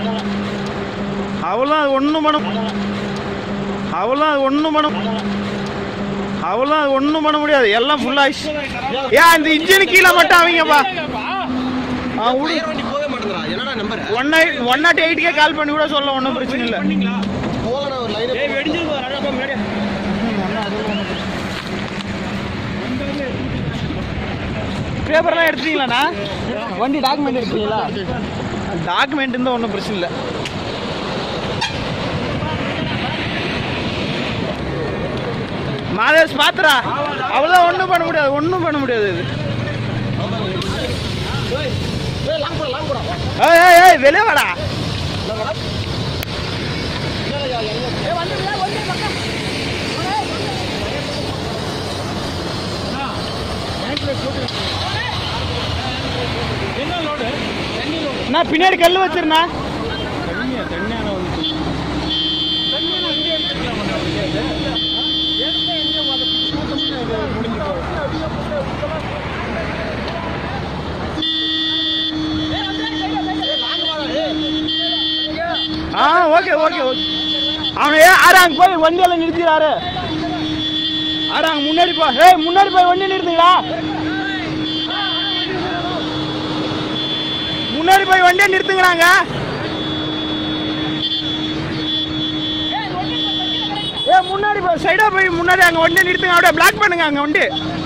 அவ்வளோதான், அது ஒன்றும் பண்ண அவ்வளோதான், அது ஒன்றும் பண்ண அவ்வளோதான், அது ஒன்றும் பண்ண முடியாது. எல்லாம் ஃபுல்லாகிடுச்சு. ஏன் இந்த இன்ஜினு கீழே மட்டும் அவங்கப்பா 108க்கே கால் பண்ணி கூட சொல்ல, ஒன்றும் பிரச்சனை இல்லை. பேப்பர்லாம் எடுத்துட்டீங்களாண்ணா? வண்டி டாக்குமெண்ட் எடுத்தீங்களா? டாக்குமெண்ட் இருந்தால் ஒன்றும் பிரச்சனை இல்லை. மாதேஷ் பாத்துரா, அவ்வளோதான், ஒன்றும் பண்ண முடியாது, ஒன்றும் பண்ண முடியாது. இது வெளியே வாடா. நான் பின்னாடி கல் வச்சிருந்தா ஓகே ஓகே ஓகே. அவனை ஆறாங்க போய் வண்டியெல்லாம் நிறுத்திடாரு. ஆறாங்க முன்னாடி போ. முன்னாடி போய் வண்டி நிறுத்துங்களா? முன்னாடி போய் வண்டியை நிறுத்துங்கிறாங்க. முன்னாடி போய் சைடா போய் முன்னாடி அங்கே வண்டியை நிறுத்துங்க. அப்படியே பிளாக் பண்ணுங்க அங்கே வண்டி.